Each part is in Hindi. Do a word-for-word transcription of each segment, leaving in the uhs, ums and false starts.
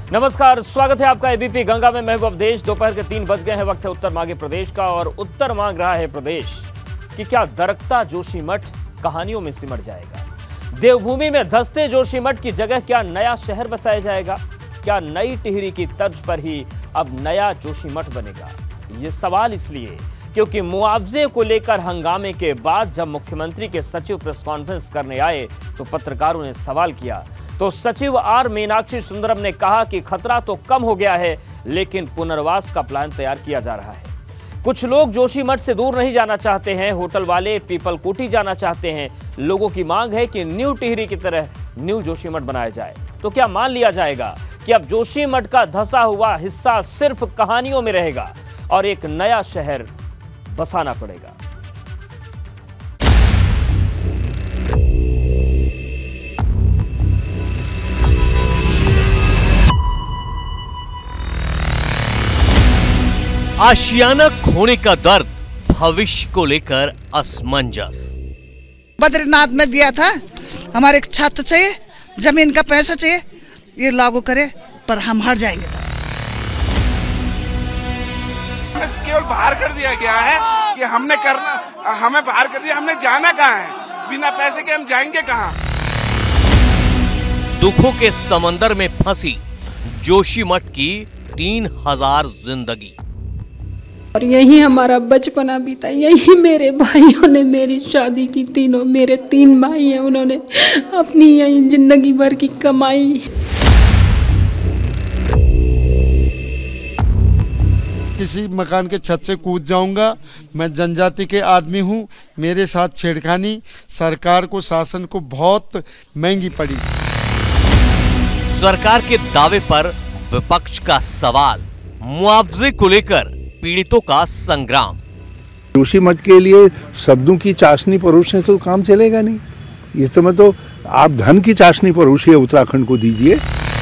नमस्कार, स्वागत है आपका एबीपी गंगा में। मैं हूं अवधेश। दोपहर के तीन बज गए हैं। वक्त है उत्तर मांगे प्रदेश का, और उत्तर मांग रहा है प्रदेश कि क्या दरकता जोशीमठ कहानियों में सिमट जाएगा। देवभूमि में धंसते जोशीमठ की जगह क्या नया शहर बसाया जाएगा? क्या नई टिहरी की तर्ज पर ही अब नया जोशीमठ बनेगा? ये सवाल इसलिए क्योंकि मुआवजे को लेकर हंगामे के बाद जब मुख्यमंत्री के सचिव प्रेस कॉन्फ्रेंस करने आए तो पत्रकारों ने सवाल किया, तो सचिव आर मीनाक्षी सुंदरम ने कहा कि खतरा तो कम हो गया है, लेकिन पुनर्वास का प्लान तैयार किया जा रहा है। कुछ लोग जोशीमठ से दूर नहीं जाना चाहते हैं, होटल वाले पीपल कोठी जाना चाहते हैं। लोगों की मांग है कि न्यू टिहरी की तरह न्यू जोशीमठ बनाया जाए। तो क्या मान लिया जाएगा कि अब जोशीमठ का धंसा हुआ हिस्सा सिर्फ कहानियों में रहेगा और एक नया शहर बसाना पड़ेगा? आशियाना खोने का दर्द, भविष्य को लेकर असमंजस। बद्रीनाथ में दिया था, हमारे एक छात्र चाहिए, जमीन का पैसा चाहिए, ये लागू करे, पर हम हार जाएंगे। केवल बाहर कर दिया गया है कि हमने करना, हमें बाहर कर दिया, हमने जाना कहाँ है? बिना पैसे के हम जाएंगे कहाँ? दुखों के समंदर में फंसी जोशीमठ की तीन हजार जिंदगी, और यही हमारा बचपना बीता। यही मेरे भाइयों ने मेरी शादी की, तीनों मेरे तीन भाई हैं, उन्होंने अपनी यही जिंदगी भर की कमाई। किसी मकान के छत से कूद जाऊंगा। मैं जनजाति के आदमी हूं, मेरे साथ छेड़खानी सरकार को, शासन को बहुत महंगी पड़ी। सरकार के दावे पर विपक्ष का सवाल, मुआवजे को लेकर पीड़ितों का संग्राम। जोशीमठ के लिए शब्दों की चाशनी परोसने से तो काम चलेगा नहीं। इस समय तो आप धन की चाशनी परोसिए, उत्तराखंड को दीजिए।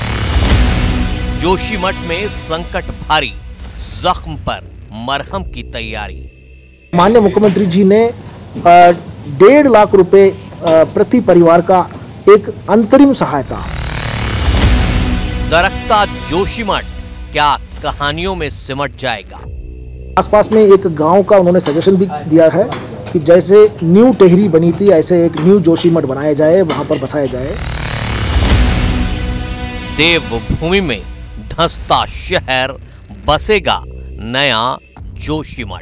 जोशीमठ में संकट भारी, जख्म पर मरहम की तैयारी। माननीय मुख्यमंत्री जी ने डेढ़ लाख रुपए प्रति परिवार का एक अंतरिम सहायता। दरकता जोशीमठ क्या कहानियों में सिमट जाएगा? आसपास में एक गांव का उन्होंने सजेशन भी दिया है कि जैसे न्यू टिहरी बनी थी, ऐसे एक न्यू जोशीमठ बनाया जाए, वहां पर बसाया जाए। देवभूमि में धंसता शहर, बसेगा नया जोशीमठ।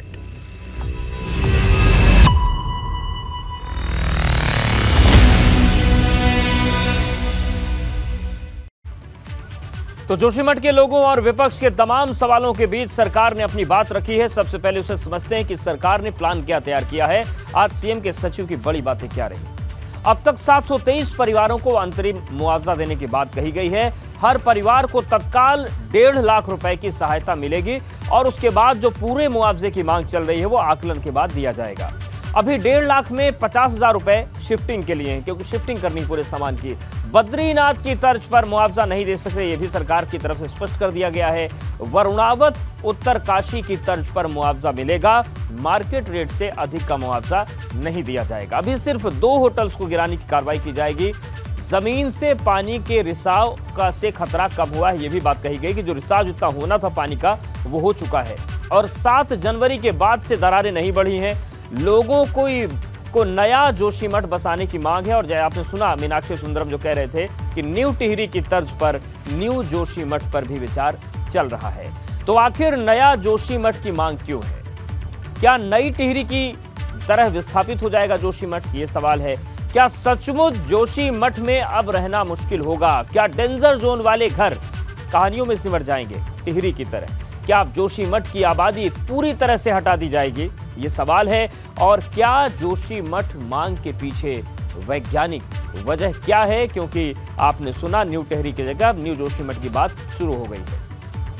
तो जोशीमठ के लोगों और विपक्ष के तमाम सवालों के बीच सरकार ने अपनी बात रखी है। सबसे पहले उसे समझते हैं कि सरकार ने प्लान क्या तैयार किया है। आज सीएम के सचिव की बड़ी बातें क्या रही। अब तक सात सौ तेईस परिवारों को अंतरिम मुआवजा देने की बात कही गई है। हर परिवार को तत्काल डेढ़ लाख रुपए की सहायता मिलेगी, और उसके बाद जो पूरे मुआवजे की मांग चल रही है वो आकलन के बाद दिया जाएगा। अभी डेढ़ लाख में पचास हजार रुपए शिफ्टिंग के लिए हैं, क्योंकि शिफ्टिंग करनी पूरे सामान की। बद्रीनाथ की तर्ज पर मुआवजा नहीं दे सकते, ये भी सरकार की तरफ से स्पष्ट कर दिया गया है। वरुणावत उत्तरकाशी की तर्ज पर मुआवजा मिलेगा, मार्केट रेट से अधिक का मुआवजा नहीं दिया जाएगा। अभी सिर्फ दो होटल्स को गिराने की कार्रवाई की जाएगी। जमीन से पानी के रिसाव का से खतरा कम हुआ है, ये भी बात कही गई कि जो रिसाव जितना होना था पानी का वो हो चुका है। और सात जनवरी के बाद से दरारें नहीं बढ़ी हैं। लोगों को को नया जोशीमठ बसाने की मांग है, और जैसे आपने सुना मीनाक्षी सुंदरम जो कह रहे थे कि न्यू टिहरी की तर्ज पर न्यू जोशीमठ पर भी विचार चल रहा है। तो आखिर नया जोशीमठ की मांग क्यों है? क्या नई टिहरी की तरह विस्थापित हो जाएगा जोशीमठ? ये सवाल है। क्या सचमुच जोशीमठ में अब रहना मुश्किल होगा? क्या डेंजर जोन वाले घर कहानियों में सिमट जाएंगे टिहरी की तरह? क्या अब जोशीमठ की आबादी पूरी तरह से हटा दी जाएगी? ये सवाल है। और क्या जोशीमठ मांग के पीछे वैज्ञानिक वजह क्या है? क्योंकि आपने सुना न्यू टिहरी की जगह न्यू जोशीमठ की बात शुरू हो गई है।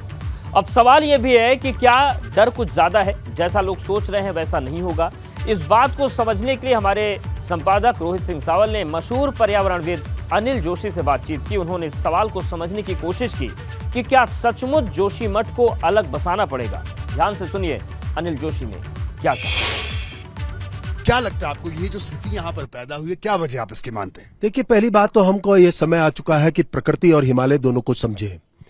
अब सवाल यह भी है कि क्या डर कुछ ज्यादा है? जैसा लोग सोच रहे हैं वैसा नहीं होगा। इस बात को समझने के लिए हमारे संपादक रोहित सिंह सावल ने मशहूर पर्यावरणविद अनिल जोशी से बातचीत की। उन्होंने इस सवाल को समझने की कोशिश की कि क्या सचमुच जोशीमठ को अलग बसाना पड़ेगा। ध्यान से सुनिए अनिल जोशी ने क्या कहा। क्या लगता है आपको ये जो स्थिति यहाँ पर पैदा हुई है, क्या वजह आप इसकी मानते हैं? देखिए, पहली बात तो हमको ये समय आ चुका है कि प्रकृति और हिमालय दोनों को समझे।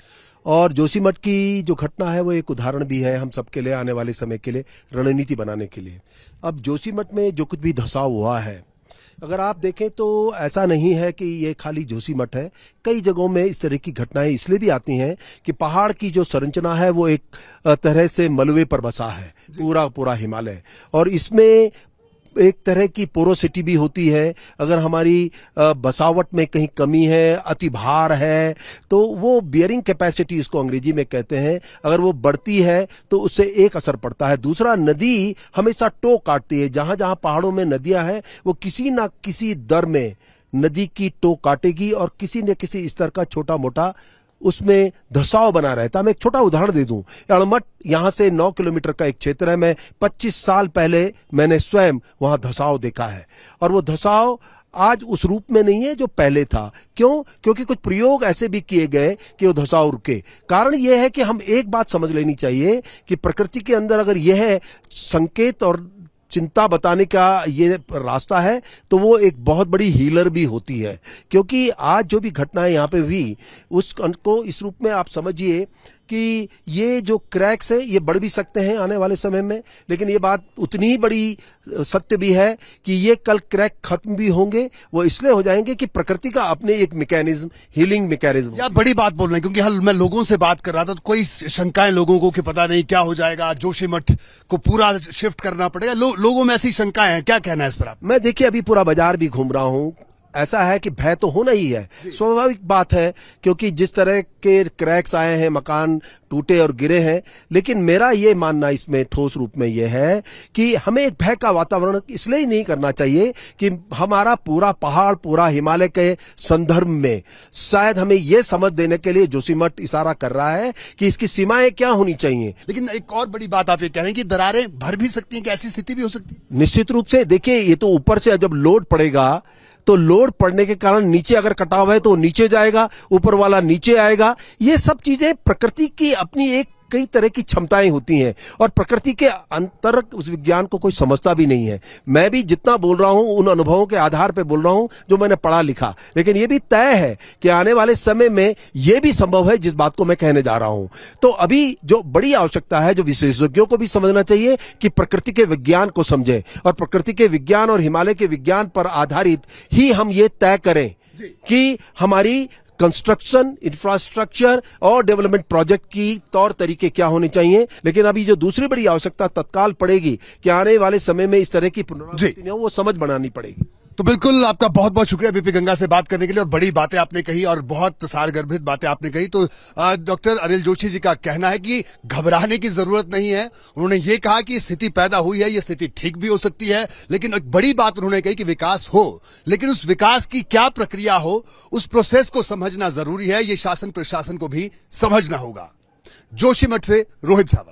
और जोशीमठ की जो घटना है वो एक उदाहरण भी है हम सबके लिए, आने वाले समय के लिए रणनीति बनाने के लिए। अब जोशीमठ में जो कुछ भी धसाव हुआ है, अगर आप देखें तो ऐसा नहीं है कि ये खाली जोशीमठ है, कई जगहों में इस तरह की घटनाएं इसलिए भी आती हैं कि पहाड़ की जो संरचना है वो एक तरह से मलबे पर बसा है, पूरा पूरा हिमालय, और इसमें एक तरह की पोरोसिटी भी होती है। अगर हमारी बसावट में कहीं कमी है, अति भार है, तो वो बियरिंग कैपेसिटी इसको अंग्रेजी में कहते हैं, अगर वो बढ़ती है तो उससे एक असर पड़ता है। दूसरा, नदी हमेशा टो काटती है। जहां जहां पहाड़ों में नदियां हैं वो किसी ना किसी दर में नदी की टो काटेगी और किसी न किसी स्तर का छोटा मोटा उसमें धसाव बना रहता है। मैं एक छोटा उदाहरण दे दूं, अड़मठ यहां से नौ किलोमीटर का एक क्षेत्र है। मैं पच्चीस साल पहले मैंने स्वयं वहां धसाव देखा है, और वो धसाव आज उस रूप में नहीं है जो पहले था। क्यों? क्योंकि कुछ प्रयोग ऐसे भी किए गए कि वो धसाव रुके। कारण यह है कि हम एक बात समझ लेनी चाहिए कि प्रकृति के अंदर अगर यह संकेत और चिंता बताने का ये रास्ता है तो वो एक बहुत बड़ी हीलर भी होती है। क्योंकि आज जो भी घटनाएं यहाँ पे हुई उसको इस रूप में आप समझिए कि ये जो क्रैक्स है ये बढ़ भी सकते हैं आने वाले समय में, लेकिन ये बात उतनी ही बड़ी सत्य भी है कि ये कल क्रैक खत्म भी होंगे। वो इसलिए हो जाएंगे कि प्रकृति का अपने एक मैकेनिज्म, हीलिंग मैकेनिज्म। या बड़ी बात बोल रहे हैं, क्योंकि हल मैं लोगों से बात कर रहा था तो कोई शंकाएं लोगों को कि पता नहीं क्या हो जाएगा, जोशीमठ को पूरा शिफ्ट करना पड़ेगा। लो, लोगों में ऐसी शंकाएं हैं, क्या कहना है इस पर आप? मैं देखिए अभी पूरा बाजार भी घूम रहा हूँ, ऐसा है कि भय तो होना ही है, स्वाभाविक बात है, क्योंकि जिस तरह के क्रैक्स आए हैं, मकान टूटे और गिरे हैं। लेकिन मेरा ये मानना इसमें ठोस रूप में यह है कि हमें एक भय का वातावरण इसलिए ही नहीं करना चाहिए कि हमारा पूरा पहाड़, पूरा हिमालय के संदर्भ में शायद हमें यह समझ देने के लिए जोशीमठ इशारा कर रहा है कि इसकी सीमाएं क्या होनी चाहिए। लेकिन एक और बड़ी बात आप ये कह रहे हैं कि दरारें भर भी सकती हैं, कि ऐसी स्थिति भी हो सकती है? निश्चित रूप से। देखिए, ये तो ऊपर से जब लोड पड़ेगा तो लोड पड़ने के कारण नीचे अगर कटाव है तो नीचे जाएगा, ऊपर वाला नीचे आएगा। ये सब चीजें प्रकृति की अपनी एक कई तरह की क्षमताएं होती हैं, और प्रकृति के अंतर उस विज्ञान को कोई समझता भी नहीं है। मैं भी जितना बोल रहा हूं उन अनुभवों के आधार पर बोल रहा हूं जो मैंने पढ़ा लिखा, लेकिन यह भी तय है कि आने वाले समय में यह भी संभव है जिस बात को मैं कहने जा रहा हूं। तो अभी जो बड़ी आवश्यकता है, जो विशेषज्ञों को भी समझना चाहिए कि प्रकृति के विज्ञान को समझे, और प्रकृति के विज्ञान और हिमालय के विज्ञान पर आधारित ही हम ये तय करें कि हमारी कंस्ट्रक्शन, इंफ्रास्ट्रक्चर और डेवलपमेंट प्रोजेक्ट की तौर तरीके क्या होने चाहिए। लेकिन अभी जो दूसरी बड़ी आवश्यकता तत्काल पड़ेगी कि आने वाले समय में इस तरह की पुनरावृत्ति न हो, वो समझ बनानी पड़ेगी। तो बिल्कुल आपका बहुत बहुत शुक्रिया बीपी गंगा से बात करने के लिए, और बड़ी बातें आपने कही और बहुत सारगर्भित बातें आपने कही। तो डॉक्टर अनिल जोशी जी का कहना है कि घबराने की जरूरत नहीं है। उन्होंने ये कहा कि स्थिति पैदा हुई है, ये स्थिति ठीक भी हो सकती है, लेकिन एक बड़ी बात उन्होंने कही कि विकास हो, लेकिन उस विकास की क्या प्रक्रिया हो, उस प्रोसेस को समझना जरूरी है। ये शासन प्रशासन को भी समझना होगा। जोशीमठ से रोहित सावल।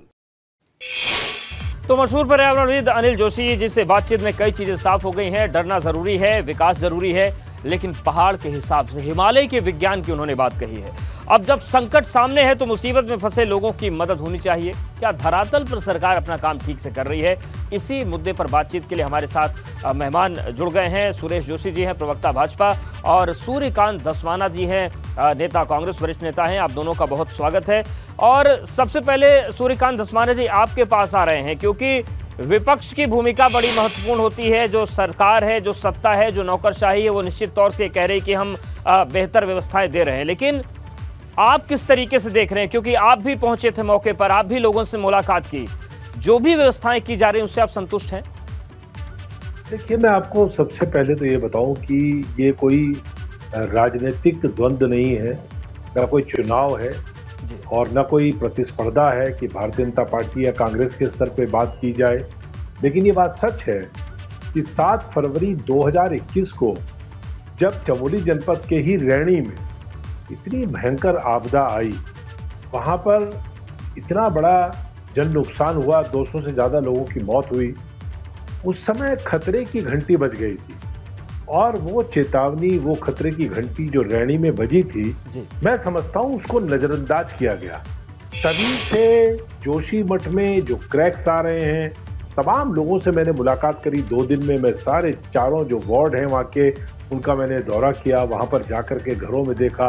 तो मशहूर पर्यावरणविद अनिल जोशी जी से बातचीत में कई चीजें साफ हो गई हैं। डरना जरूरी है, विकास जरूरी है, लेकिन पहाड़ के हिसाब से, हिमालय के विज्ञान की उन्होंने बात कही है। अब जब संकट सामने है तो मुसीबत में फंसे लोगों की मदद होनी चाहिए। क्या धरातल पर सरकार अपना काम ठीक से कर रही है? इसी मुद्दे पर बातचीत के लिए हमारे साथ मेहमान जुड़ गए हैं। सुरेश जोशी जी हैं, प्रवक्ता भाजपा, और सूर्यकांत धस्माना जी हैं, नेता कांग्रेस, वरिष्ठ नेता हैं। आप दोनों का बहुत स्वागत है। और सबसे पहले सूर्यकांत धस्माना जी आपके पास आ रहे हैं, क्योंकि विपक्ष की भूमिका बड़ी महत्वपूर्ण होती है। जो सरकार है, जो सत्ता है, जो नौकरशाही है, वो निश्चित तौर से कह रही है कि हम बेहतर व्यवस्थाएं दे रहे हैं, लेकिन आप किस तरीके से देख रहे हैं? क्योंकि आप भी पहुंचे थे मौके पर, आप भी लोगों से मुलाकात की, जो भी व्यवस्थाएं की जा रही हैं उससे आप संतुष्ट हैं? देखिए, मैं आपको सबसे पहले तो ये बताऊं कि ये कोई राजनीतिक द्वंद्व नहीं है, ना कोई चुनाव है और न कोई प्रतिस्पर्धा है कि भारतीय जनता पार्टी या कांग्रेस के स्तर पे बात की जाए। लेकिन ये बात सच है कि सात फरवरी दो हज़ार इक्कीस को जब चमोली जनपद के ही रैणी में इतनी भयंकर आपदा आई, वहाँ पर इतना बड़ा जन नुकसान हुआ, दो सौ से ज़्यादा लोगों की मौत हुई, उस समय खतरे की घंटी बज गई थी। और वो चेतावनी, वो खतरे की घंटी जो रैणी में बजी थी, मैं समझता हूँ उसको नजरअंदाज किया गया। तभी से जोशीमठ में जो क्रैक्स आ रहे हैं, तमाम लोगों से मैंने मुलाकात करी दो दिन में। मैं सारे चारों जो वार्ड हैं वहाँ के, उनका मैंने दौरा किया, वहाँ पर जाकर के घरों में देखा,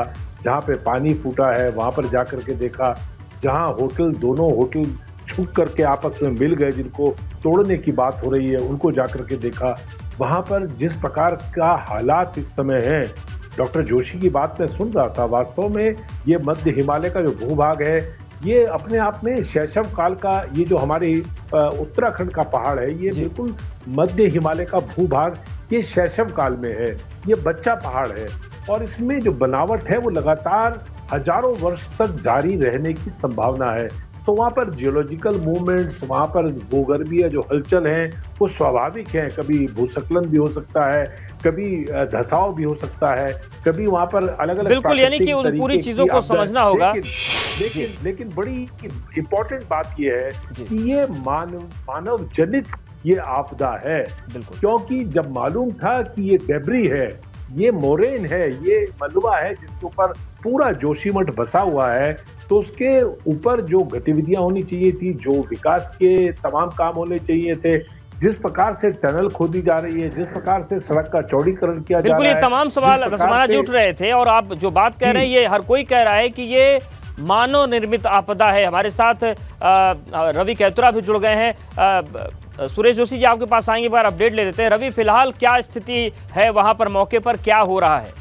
जहाँ पे पानी फूटा है वहां पर जाकर के देखा, जहाँ होटल दोनों होटल छुप करके आपस में मिल गए, जिनको तोड़ने की बात हो रही है उनको जाकर के देखा। वहां पर जिस प्रकार का हालात इस समय है, डॉक्टर जोशी की बात मैं सुन रहा था, वास्तव में ये मध्य हिमालय का जो भूभाग है ये अपने आप में शैशव काल का, ये जो हमारे उत्तराखंड का पहाड़ है ये बिल्कुल मध्य हिमालय का भूभाग ये शैशव काल में है, ये बच्चा पहाड़ है और इसमें जो बनावट है वो लगातार हजारों वर्ष तक जारी रहने की संभावना है। तो वहाँ पर जियोलॉजिकल मूवमेंट्स, वहाँ पर भूगर्भीय जो हलचल हैं वो स्वाभाविक है। कभी भूस्खलन भी हो सकता है, कभी धसाव भी हो सकता है, कभी वहाँ पर अलग अलग बिल्कुल, यानी कि उन पूरी चीजों को समझना होगा। लेकिन लेकिन बड़ी इम्पोर्टेंट बात यह है कि ये मानव मानव जनित ये आपदा है, क्योंकि जब मालूम था कि ये डेब्री है, ये मोरेन है, ये मलबा है जिसके ऊपर पूरा जोशीमठ बसा हुआ है, तो उसके ऊपर जो गतिविधियां होनी चाहिए थी, जो विकास के तमाम काम होने चाहिए थे, जिस प्रकार से टनल खोदी जा रही है, जिस प्रकार से सड़क का चौड़ीकरण किया जा रहा है, बिल्कुल ये तमाम सवाल रसमाना जी उठ रहे थे और आप जो बात कह रहे हैं ये हर कोई कह रहा है कि ये मानव निर्मित आपदा है। हमारे साथ रवि कैतुरा भी जुड़ गए हैं। सुरेश जोशी जी आपके पास आएंगे, बार अपडेट ले देते हैं। रवि, फिलहाल क्या स्थिति है वहां पर, मौके पर क्या हो रहा है?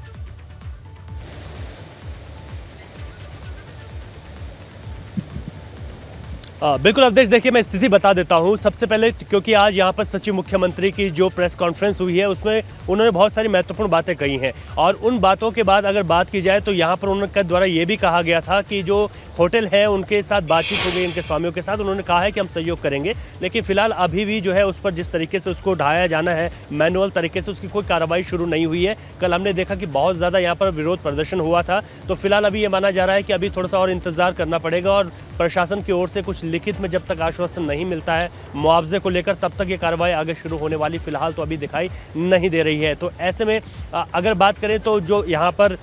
आ, बिल्कुल अवधेश, देखिए मैं स्थिति बता देता हूँ। सबसे पहले क्योंकि आज यहाँ पर सचिव मुख्यमंत्री की जो प्रेस कॉन्फ्रेंस हुई है उसमें उन्होंने बहुत सारी महत्वपूर्ण बातें कही हैं और उन बातों के बाद अगर बात की जाए तो यहाँ पर उनके द्वारा ये भी कहा गया था कि जो होटल है उनके साथ बातचीत हो गई, इनके स्वामियों के साथ, उन्होंने कहा है कि हम सहयोग करेंगे, लेकिन फिलहाल अभी भी जो है उस पर जिस तरीके से उसको ढाया जाना है मैनुअल तरीके से, उसकी कोई कार्रवाई शुरू नहीं हुई है। कल हमने देखा कि बहुत ज़्यादा यहाँ पर विरोध प्रदर्शन हुआ था, तो फिलहाल अभी ये माना जा रहा है कि अभी थोड़ा सा और इंतजार करना पड़ेगा और प्रशासन की ओर से कुछ लिखित में जब तक आश्वासन नहीं मिलता है मुआवजे को लेकर तब तक ये कार्रवाई आगे शुरू होने वाली फिलहाल तो अभी दिखाई नहीं दे रही है। तो ऐसे में अगर बात करें तो जो यहाँ पर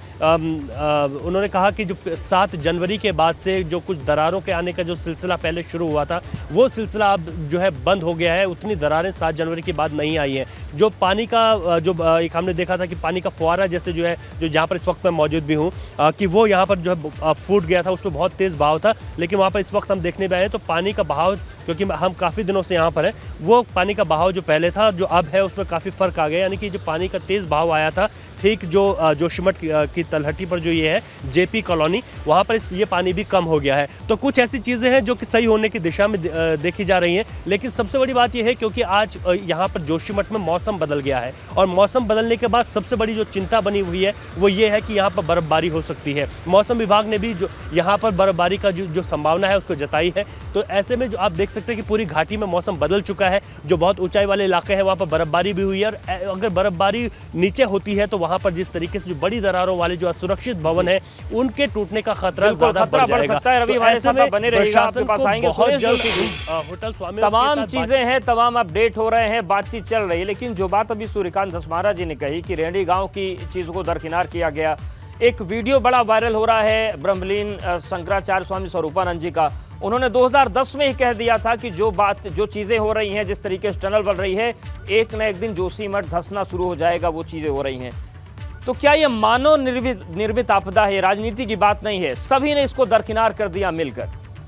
उन्होंने कहा कि जो सात जनवरी के बाद से जो कुछ दरारों के आने का जो सिलसिला पहले शुरू हुआ था वो सिलसिला अब जो है बंद हो गया है, उतनी दरारें सात जनवरी के बाद नहीं आई हैं। जो पानी का जो एक हमने देखा था कि पानी का फुहारा जैसे जो है जो जहाँ पर इस वक्त मैं मौजूद भी हूँ कि वो यहाँ पर जो है फूट गया था, उसमें बहुत तेज़ बहाव था, लेकिन वहाँ पर इस वक्त हम देखने में आए तो पानी का बहाव, क्योंकि हम काफ़ी दिनों से यहाँ पर हैं, वो पानी का बहाव जो पहले था जो अब है उसमें काफ़ी फ़र्क आ गया। यानी कि जो पानी का तेज़ बहाव आया था ठीक जो जोशीमठ की तलहटी पर जो ये है जेपी कॉलोनी, वहाँ पर इस ये पानी भी कम हो गया है। तो कुछ ऐसी चीज़ें हैं जो कि सही होने की दिशा में देखी जा रही हैं, लेकिन सबसे बड़ी बात यह है क्योंकि आज यहाँ पर जोशीमठ में मौसम बदल गया है और मौसम बदलने के बाद सबसे बड़ी जो चिंता बनी हुई है वो ये है कि यहाँ पर बर्फबारी हो सकती है। मौसम विभाग ने भी जो यहाँ पर बर्फबारी का जो जो संभावना है उसको जताई है। तो ऐसे में जो आप देख सकते हैं कि पूरी घाटी में मौसम बदल चुका है, जो बहुत ऊंचाई वाले इलाके हैं वहाँ पर बर्फबारी भी हुई है और अगर बर्फबारी नीचे होती है तो वहाँ पर जिस तरीके से जो बड़ी दरारों वाले जो असुरक्षित भवन है उनके टूटने का खतरा ज्यादा बढ़ जाएगा। रवि हमारे साथ बने रहिएगा, आपके पास आएंगे बहुत जल्द होटल स्वामी तमाम चीजें हैं, तमाम अपडेट हो रहे हैं, बातचीत चल रही है। लेकिन जो बात अभी सूर्यकांत धस्मारा जी ने कही कि रेंडी गांव की चीज को दरकिनार किया गया, एक वीडियो बड़ा वायरल हो रहा है ब्रह्मलीन शंकराचार्य स्वामी स्वरूपानंद जी का। उन्होंने दो हज़ार दस में ही कह दिया था कि जो बात जो चीजें हो रही हैं, जिस तरीके से टनल बन रही है, एक न एक दिन जोशीमठ धंसना शुरू हो जाएगा, वो चीजें हो रही हैं। तो क्या ये मानव निर्मित निर्मित आपदा है, राजनीति की बात नहीं है? सभी ने इसको दरकिनार कर दिया मिलकर।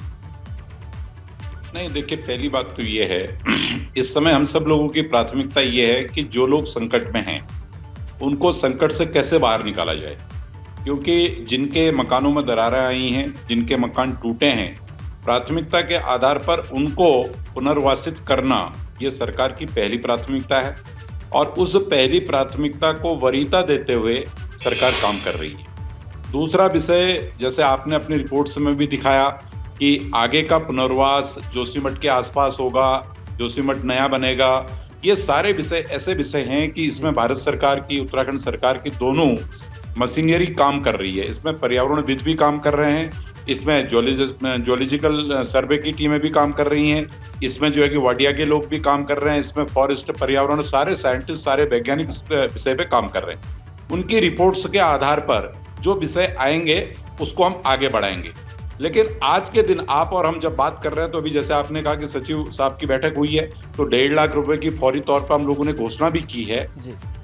नहीं, देखिए पहली बात तो ये है इस समय हम सब लोगों की प्राथमिकता ये है कि जो लोग संकट में हैं उनको संकट से कैसे बाहर निकाला जाए, क्योंकि जिनके मकानों में दरारें आई हैं, जिनके मकान टूटे हैं, प्राथमिकता के आधार पर उनको पुनर्वासित करना ये सरकार की पहली प्राथमिकता है और उस पहली प्राथमिकता को वरीयता देते हुए सरकार काम कर रही है। दूसरा विषय, जैसे आपने अपनी रिपोर्ट्स में भी दिखाया कि आगे का पुनर्वास जोशीमठ के आसपास होगा, जोशीमठ नया बनेगा, ये सारे विषय ऐसे विषय हैं कि इसमें भारत सरकार की, उत्तराखंड सरकार की दोनों मशीनरी काम कर रही है। इसमें पर्यावरणविद भी काम कर रहे हैं, इसमें जोलॉजिकल सर्वे की टीमें भी काम कर रही हैं, इसमें जो है कि वाडिया के लोग भी काम कर रहे हैं, इसमें फॉरेस्ट, पर्यावरण, सारे साइंटिस्ट, सारे वैज्ञानिक विषय पे काम कर रहे हैं। उनकी रिपोर्ट्स के आधार पर जो विषय आएंगे उसको हम आगे बढ़ाएंगे। लेकिन आज के दिन आप और हम जब बात कर रहे हैं तो अभी जैसे आपने कहा कि सचिव साहब की बैठक हुई है तो डेढ़ लाख रुपए की फौरी तौर पर हम लोगों ने घोषणा भी की है।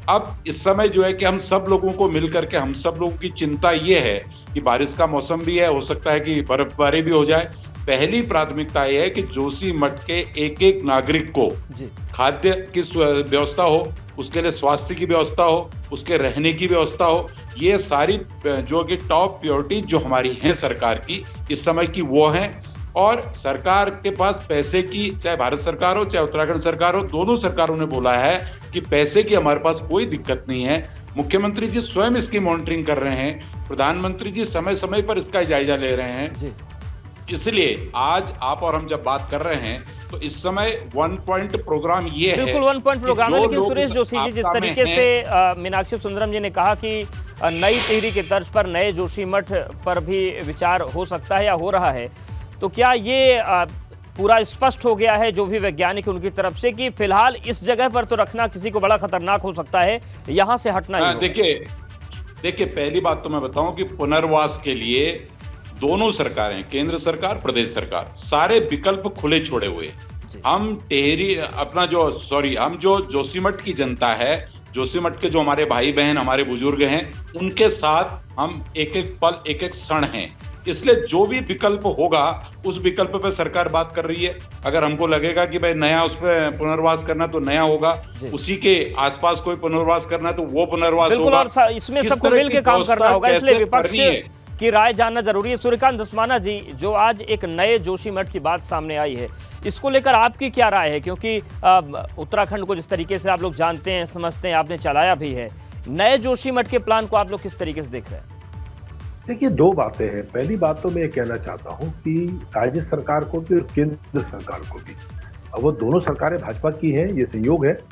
अब इस समय जो है कि हम सब लोगों को मिलकर के, हम सब लोगों की चिंता ये है कि बारिश का मौसम भी है, हो सकता है कि बर्फबारी भी हो जाए। पहली प्राथमिकता यह है कि जोशीमठ के एक एक नागरिक को खाद्य की व्यवस्था हो, उसके लिए स्वास्थ्य की व्यवस्था हो, उसके रहने की व्यवस्था हो। ये सारी जो कि टॉप प्रायोरिटी जो हमारी है सरकार की इस समय की वो है। और सरकार के पास पैसे की, चाहे भारत सरकार हो चाहे उत्तराखंड सरकार हो, दोनों सरकारों ने बोला है कि पैसे की हमारे पास कोई दिक्कत नहीं है। मुख्यमंत्री जी स्वयं इसकी मॉनिटरिंग कर रहे हैं, प्रधानमंत्री जी समय समय पर इसका जायजा ले रहे हैं। इसलिए आज आप और हम जब बात कर रहे हैं तो इस समय वन पॉइंट प्रोग्राम ये है, बिल्कुल वन पॉइंट प्रोग्राम है। लेकिन सुरेश जोशी जी, जिस तरीके से आ, मीनाक्षी सुंदरम जी ने कहा कि नई टिहरी की तर्ज पर नए जोशीमठ पर भी विचार हो सकता है या हो रहा है, तो क्या ये आ, पूरा स्पष्ट हो गया है जो भी वैज्ञानिक उनकी तरफ से कि फिलहाल इस जगह पर तो रखना किसी को बड़ा खतरनाक हो सकता है, यहां से हटना ही? देखिए देखिए पहली बात तो मैं बताऊं कि पुनर्वास के लिए दोनों सरकारें, केंद्र सरकार, प्रदेश सरकार, सारे विकल्प खुले छोड़े हुए। हम टिहरी अपना जो सॉरी हम जो जोशीमठ की जनता है, जोशीमठ के जो हमारे भाई बहन, हमारे बुजुर्ग हैं, उनके साथ हम एक एक पल, एक एक क्षण हैं। इसलिए जो भी विकल्प होगा उस विकल्प पे सरकार बात कर रही है। अगर हमको लगेगा कि भाई नया उस पर पुनर्वास करना तो नया होगा, उसी के आसपास कोई पुनर्वास करना तो वो पुनर्वास होगा। और इसमें सबको मिलकर काम करना होगा, इसलिए विपक्ष की राय जानना जरूरी है। सूर्यकांत धस्माना जी, जो आज एक नए जोशीमठ की बात सामने आई है, इसको लेकर आपकी क्या राय है? क्योंकि उत्तराखंड को जिस तरीके से आप लोग जानते हैं, समझते हैं, आपने चलाया भी है, नए जोशीमठ के प्लान को आप लोग किस तरीके से देख रहे हैं? देखिए, दो बातें हैं। पहली बात तो मैं ये कहना चाहता हूं कि राज्य सरकार को भी और केंद्र सरकार को भी, अब वो दोनों सरकारें भाजपा की हैं, ये संयोग है,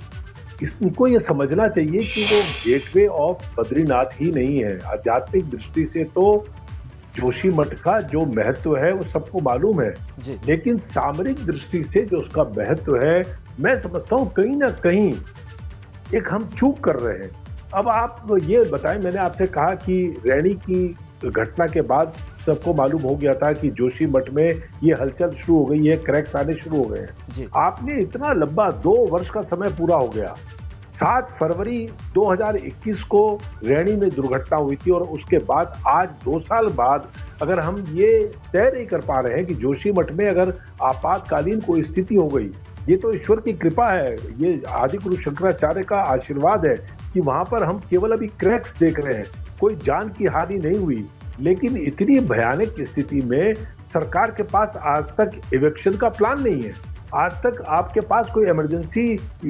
इसको ये समझना चाहिए कि वो गेटवे ऑफ बद्रीनाथ ही नहीं है। आध्यात्मिक दृष्टि से तो जोशीमठ का जो महत्व है वो सबको मालूम है, लेकिन सामरिक दृष्टि से जो उसका महत्व है, मैं समझता हूँ कहीं ना कहीं एक हम चूक कर रहे हैं। अब आप ये बताएं, मैंने आपसे कहा कि रैणी की घटना के बाद सबको मालूम हो गया था कि जोशीमठ में ये हलचल शुरू हो गई है, क्रैक्स आने शुरू हो गए हैं। आपने इतना लंबा दो वर्ष का समय पूरा हो गया। सात फरवरी दो हज़ार इक्कीस को रैणी में दुर्घटना हुई थी और उसके बाद आज दो साल बाद अगर हम ये तय नहीं कर पा रहे हैं कि जोशीमठ में अगर आपातकालीन कोई स्थिति हो गई, ये तो ईश्वर की कृपा है, ये आदि गुरु शंकराचार्य का आशीर्वाद है कि वहां पर हम केवल अभी क्रैक्स देख रहे हैं, कोई जान की हानि नहीं हुई। लेकिन इतनी भयानक स्थिति में सरकार के पास आज तक इवेक्शन का प्लान नहीं है। आज तक आपके पास कोई इमरजेंसी,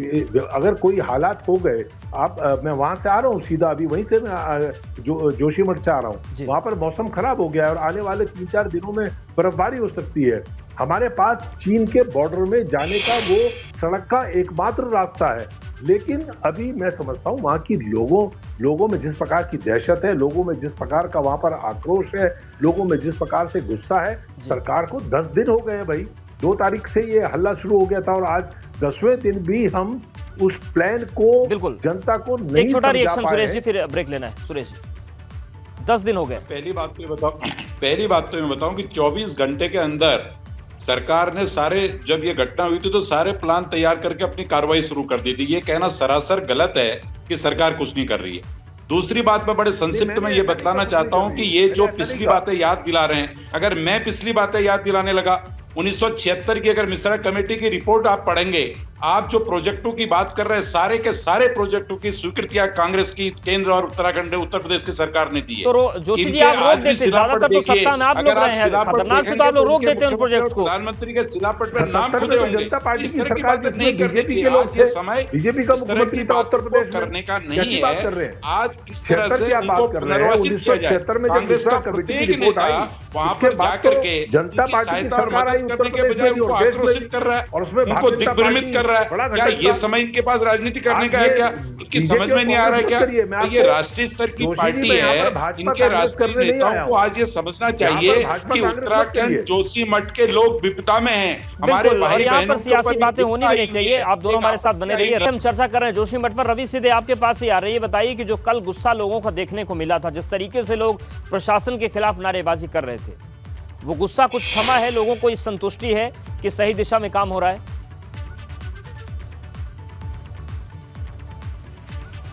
अगर कोई हालात हो गए, आप मैं वहां से आ रहा हूँ सीधा, अभी वहीं से मैं जो जोशीमठ से आ रहा हूँ, वहां पर मौसम खराब हो गया है और आने वाले तीन चार दिनों में बर्फबारी हो सकती है। हमारे पास चीन के बॉर्डर में जाने का वो सड़क का एकमात्र रास्ता है, लेकिन अभी मैं समझता हूँ वहाँ की लोगों लोगों में जिस प्रकार की दहशत है, लोगों में जिस प्रकार का वहाँ पर आक्रोश है, लोगों में जिस प्रकार से गुस्सा है, सरकार को दस दिन हो गए भाई। दो तारीख से ये हल्ला शुरू हो गया था और आज दसवें दिन भी हम उस प्लान को बिल्कुल जनता को नहीं एक छोटा रिएक्शन सुरेश जी, फिर ब्रेक लेना है। सुरेश जी, दस दिन हो गए। पहली बात तो ये बताओ पहली बात तो मैं बताऊं कि चौबीस घंटे के अंदर सरकार ने सारे, जब ये घटना हुई थी तो सारे प्लान तैयार करके अपनी कार्रवाई शुरू कर दी थी। ये कहना सरासर गलत है कि सरकार कुछ नहीं कर रही है। दूसरी बात मैं बड़े संक्षिप्त में ये बतलाना चाहता हूं कि ये जो पिछली बातें याद दिला रहे हैं, अगर मैं पिछली बातें याद दिलाने लगा, उन्नीस सौ छिहत्तर की अगर मिश्रा कमेटी की रिपोर्ट आप पढ़ेंगे, आप जो प्रोजेक्टों की बात कर रहे हैं, सारे के सारे प्रोजेक्टों की स्वीकृतियां कांग्रेस की केंद्र और उत्तराखंड उत्तर प्रदेश की सरकार ने दी है। तो जोशी जी, आप रोक देते, ज्यादातर तो सत्ता में आप लोग रहे हैं, खतरनाक तो आप लोग रोक देते हैं उन प्रोजेक्ट्स को। प्रधानमंत्र के शिलापट पर नाम खुदे होंगे, जनता पार्टी की सरकार नहीं करनी चाहिए। आज ये समय बीजेपी का मुख्यमंत्री था उत्तर प्रदेश करने का नहीं है। आज किस तरह से इनको पुनर्वासित किया जाए, कांग्रेस का प्रत्येक नेता वहां पर जाकर के जनता पार्टी की सरकार आई करने के बजाय उनको आक्रोशित कर रहा है और उसमें उनको दिग्भ्रमित कर रहा है। क्या ये समय इनके पास राजनीति करने का है? क्या इनकी समझ में नहीं आ रहा है? क्या ये राष्ट्रीय स्तर की पार्टी है, इनके राष्ट्रीय नेताओं को आज ये समझना चाहिए कि उत्तराखंड जोशीमठ के लोग विपदा में हैं। हमारे भाई यहाँ पर सियासी बातें होनी भी नहीं चाहिए। आप दोनों हमारे साथ बने रहिए। हम चर्चा कर रहे हैं जोशीमठ पर। रवि, सीधे आपके पास ही आ रही है, बताइए कि जो कल गुस्सा लोगों का देखने को मिला था, जिस तरीके से लोग प्रशासन के खिलाफ नारेबाजी कर रहे थे, वो गुस्सा कुछ थमा है? लोगों को इस संतुष्टि है कि सही दिशा में काम हो रहा है?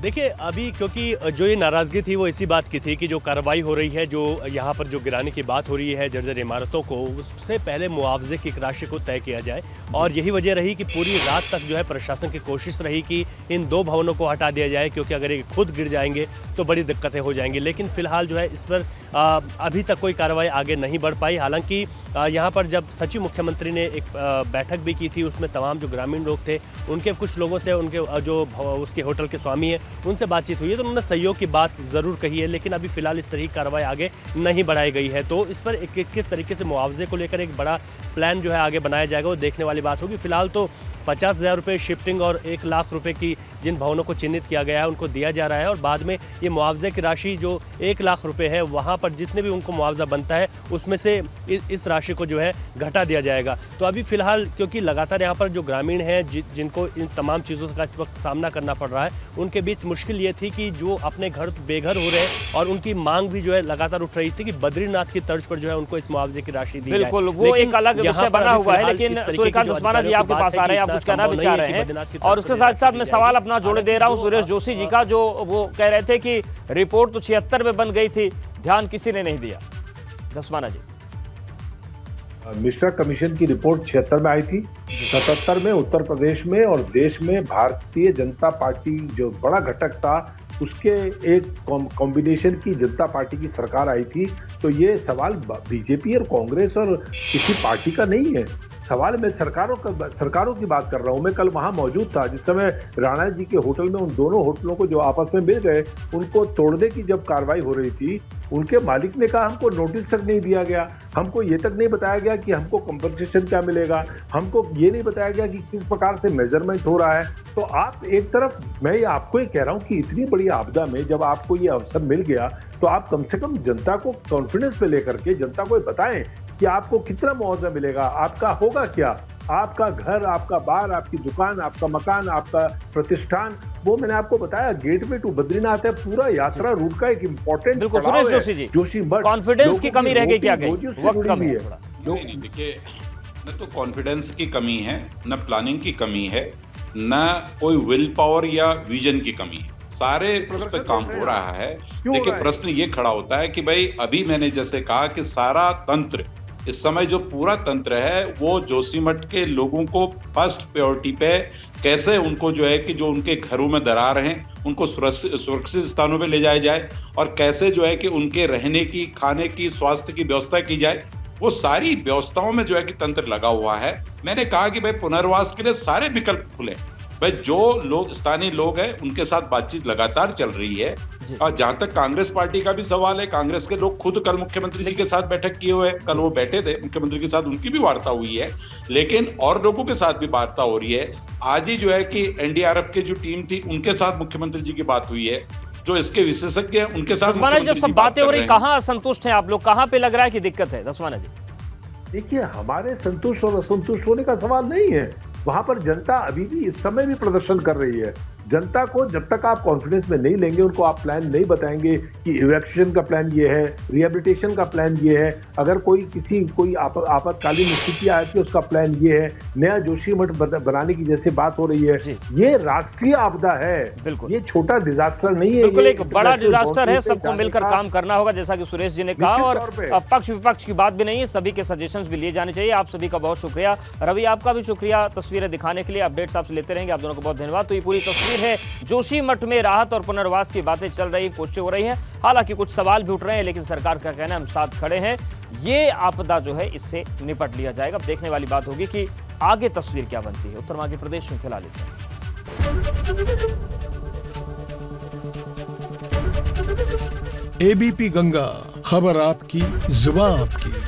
देखिए अभी क्योंकि जो ये नाराज़गी थी वो इसी बात की थी कि जो कार्रवाई हो रही है, जो यहाँ पर जो गिराने की बात हो रही है जर्जर इमारतों को, उससे पहले मुआवजे की एक राशि को तय किया जाए। और यही वजह रही कि पूरी रात तक जो है प्रशासन की कोशिश रही कि इन दो भवनों को हटा दिया जाए, क्योंकि अगर ये खुद गिर जाएंगे तो बड़ी दिक्कतें हो जाएंगी। लेकिन फिलहाल जो है इस पर आ, अभी तक कोई कार्रवाई आगे नहीं बढ़ पाई। हालांकि यहाँ पर जब सचिव मुख्यमंत्री ने एक आ, बैठक भी की थी, उसमें तमाम जो ग्रामीण लोग थे उनके कुछ लोगों से, उनके जो उसके होटल के स्वामी हैं उनसे बातचीत हुई है, तो उन्होंने सहयोग की बात ज़रूर कही है। लेकिन अभी फिलहाल इस तरह की कार्रवाई आगे नहीं बढ़ाई गई है। तो इस पर एक, एक, किस तरीके से मुआवजे को लेकर एक बड़ा प्लान जो है आगे बनाया जाएगा वो देखने वाली बात होगी। फिलहाल तो पचास हज़ार रुपये शिफ्टिंग और एक लाख रुपए की जिन भवनों को चिन्हित किया गया है उनको दिया जा रहा है, और बाद में ये मुआवजे की राशि जो एक लाख रुपए है वहाँ पर जितने भी उनको मुआवजा बनता है उसमें से इस, इस राशि को जो है घटा दिया जाएगा। तो अभी फिलहाल क्योंकि लगातार यहाँ पर जो ग्रामीण हैं जि, जिनको इन तमाम चीज़ों का इस वक्त सामना करना पड़ रहा है, उनके बीच मुश्किल ये थी कि जो अपने घर बेघर हो रहे हैं और उनकी मांग भी जो है लगातार उठ रही थी कि बद्रीनाथ की तर्ज पर जो है उनको इस मुआवजे की राशि दी जाए। बिल्कुल, वो एक अलग विषय बना हुआ है। लेकिन सूर्यकांत धस्माना जी आपके पास आ रहे हैं, आप कुछ कहना भी चाह रहे हैं, और उसके साथ साथ मैं सवाल अपना जोड़े दे रहा हूं सुरेश जोशी जी का, जो वो कह रहे थे कि रिपोर्ट तो छिहत्तर में बन गई थी, ध्यान किसी ने नहीं दिया। धस्माना जी, मिश्रा कमीशन की रिपोर्ट छिहत्तर में आई थी, सतहत्तर में उत्तर प्रदेश में और देश में भारतीय जनता पार्टी जो बड़ा घटक था उसके एक कॉम्बिनेशन की जनता पार्टी की सरकार आई थी। तो ये सवाल बीजेपी और कांग्रेस और किसी पार्टी का नहीं है, सवाल मैं सरकारों का सरकारों की बात कर रहा हूं। मैं कल वहां मौजूद था जिस समय राणा जी के होटल में उन दोनों होटलों को जो आपस में मिल गए उनको तोड़ने की जब कार्रवाई हो रही थी, उनके मालिक ने कहा हमको नोटिस तक नहीं दिया गया, हमको ये तक नहीं बताया गया कि हमको कंपनसेशन क्या मिलेगा, हमको ये नहीं बताया गया कि किस प्रकार से मेजरमेंट हो रहा है। तो आप एक तरफ, मैं आपको ये कह रहा हूँ कि इतनी बड़ी आपदा में जब आपको ये अवसर मिल गया तो आप कम से कम जनता को कॉन्फिडेंस पे लेकर के जनता को बताएं कि आपको कितना मुआवजा मिलेगा, आपका होगा क्या, आपका घर, आपका बार, आपकी दुकान, आपका मकान, आपका प्रतिष्ठान। वो मैंने आपको बताया गेटवे टू बद्रीनाथ है, पूरा यात्रा रूट का एक important Suresh Joshi ji, Joshimath. Confidence की कमी रह गई क्या? वक्त कम है। नहीं, देखिए, न तो कॉन्फिडेंस की कमी है, न प्लानिंग की कमी है, न कोई विल पावर या विजन की कमी है, सारे उस पर काम हो रहा है। देखिए, प्रश्न ये खड़ा होता है कि भाई अभी मैंने जैसे कहा कि सारा तंत्र इस समय जो पूरा तंत्र है वो जोशीमठ के लोगों को फर्स्ट प्रायोरिटी पे कैसे उनको जो है कि जो उनके घरों में दरार हैं उनको सुरक्षित स्थानों पे ले जाया जाए, और कैसे जो है कि उनके रहने की, खाने की, स्वास्थ्य की व्यवस्था की जाए, वो सारी व्यवस्थाओं में जो है कि तंत्र लगा हुआ है। मैंने कहा कि भाई पुनर्वास के लिए सारे विकल्प खुले, भाई जो लोग स्थानीय लोग हैं उनके साथ बातचीत लगातार चल रही है। और जहां तक कांग्रेस पार्टी का भी सवाल है, कांग्रेस के लोग खुद कल मुख्यमंत्री जी के साथ बैठक किए हुए, कल वो बैठे थे मुख्यमंत्री के साथ, उनकी भी वार्ता हुई है, लेकिन और लोगों के साथ भी वार्ता हो रही है। आज ही जो है कि एनडीआरएफ की जो टीम थी उनके साथ मुख्यमंत्री जी की बात हुई है, जो इसके विशेषज्ञ हैं उनके साथ। जब सब बातें हो रही, कहाँ असंतुष्ट हैं आप लोग, कहाँ पे लग रहा है कि दिक्कत है? धस्माना जी, देखिए, हमारे संतुष्ट और असंतुष्ट होने का सवाल नहीं है, वहां पर जनता अभी भी इस समय भी प्रदर्शन कर रही है। जनता को जब तक आप कॉन्फिडेंस में नहीं लेंगे, उनको आप प्लान नहीं बताएंगे कि इवैक्यूएशन का प्लान ये है, रिहेबिलिटेशन का प्लान ये है, अगर कोई किसी कोई आप, आपातकालीन स्थिति आती है उसका प्लान ये है, नया जोशीमठ बनाने की जैसे बात हो रही है, ये राष्ट्रीय आपदा है, ये छोटा डिजास्टर नहीं है, बिल्कुल एक बड़ा डिजास्टर है। सबको मिलकर काम करना होगा, जैसा कि सुरेश जी ने कहा, और पक्ष विपक्ष की बात भी नहीं है, सभी के सजेशंस भी लिए जाने चाहिए। आप सभी का बहुत शुक्रिया। रवि, आपका भी शुक्रिया तस्वीरें दिखाने के लिए, अपडेट्स आपसे लेते रहेंगे। आप दोनों को बहुत धन्यवाद। तो ये पूरी तस्वीर है, जोशीमठ में राहत और पुनर्वास की बातें चल रही, कोशिशें हो रही हैं, हालांकि कुछ सवाल भी उठ रहे हैं, लेकिन सरकार का कहना है हम साथ खड़े हैं, ये आपदा जो है इससे निपट लिया जाएगा। अब देखने वाली बात होगी कि आगे तस्वीर क्या बनती है। उत्तर मध्य प्रदेश में फिलहाल एबीपी गंगा, खबर आपकी, जुबान आपकी।